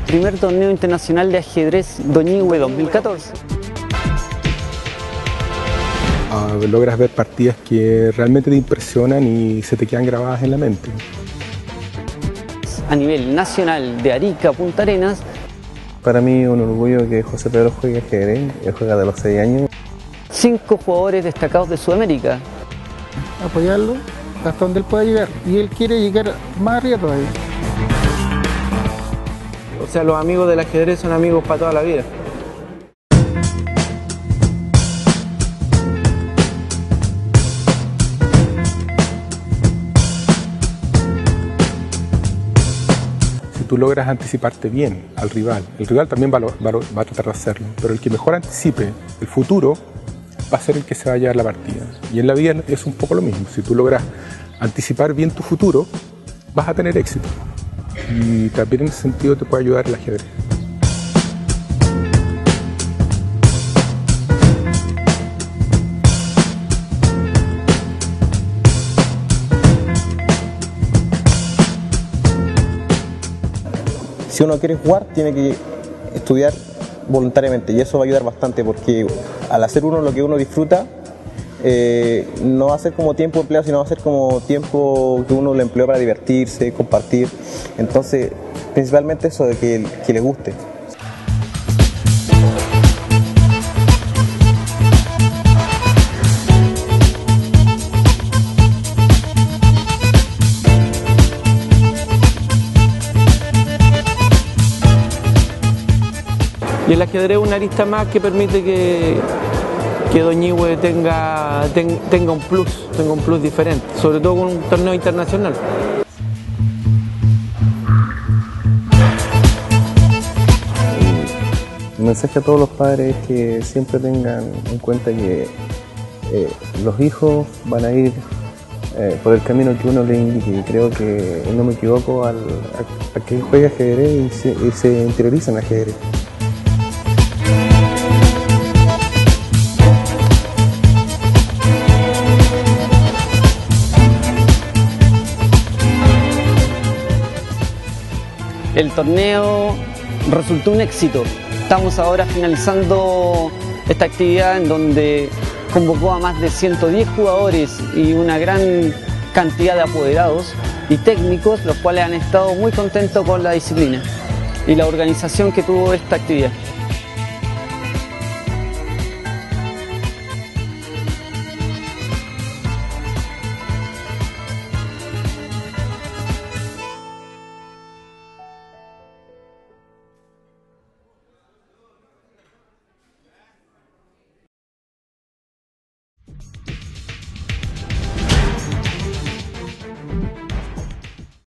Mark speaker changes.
Speaker 1: primer torneo internacional de ajedrez Doñihue 2014.
Speaker 2: Logras ver partidas que realmente te impresionan y se te quedan grabadas en la mente.
Speaker 1: A nivel nacional de Arica, Punta Arenas.
Speaker 3: Para mí es un orgullo que José Pedro juegue ajedrez, él juega de los 6 años.
Speaker 1: 5 jugadores destacados de Sudamérica.
Speaker 4: Apoyarlo hasta donde él pueda llegar, y él quiere llegar más arriba todavía.
Speaker 5: O sea, los amigos del ajedrez son amigos para toda la vida.
Speaker 2: Si tú logras anticiparte bien al rival, el rival también va a tratar de hacerlo, pero el que mejor anticipe el futuro va a ser el que se va a llevar la partida. Y en la vida es un poco lo mismo. Si tú logras anticipar bien tu futuro, vas a tener éxito. Y también en ese sentido te puede ayudar el ajedrez.
Speaker 3: Si uno quiere jugar, tiene que estudiar voluntariamente, y eso va a ayudar bastante, porque al hacer uno lo que uno disfruta, no va a ser como tiempo empleado, sino va a ser como tiempo que uno lo empleó para divertirse, compartir. Entonces, principalmente eso de que le guste.
Speaker 5: Y el ajedrez es una arista más que permite que Doñihue tenga un plus diferente, sobre todo con un torneo internacional.
Speaker 3: El mensaje a todos los padres es que siempre tengan en cuenta que los hijos van a ir por el camino que uno les indique. Y creo que, no me equivoco, a que juegue ajedrez y se interioriza en ajedrez.
Speaker 1: El torneo resultó un éxito. Estamos ahora finalizando esta actividad en donde convocó a más de 110 jugadores y una gran cantidad de apoderados y técnicos, los cuales han estado muy contentos con la disciplina y la organización que tuvo esta actividad.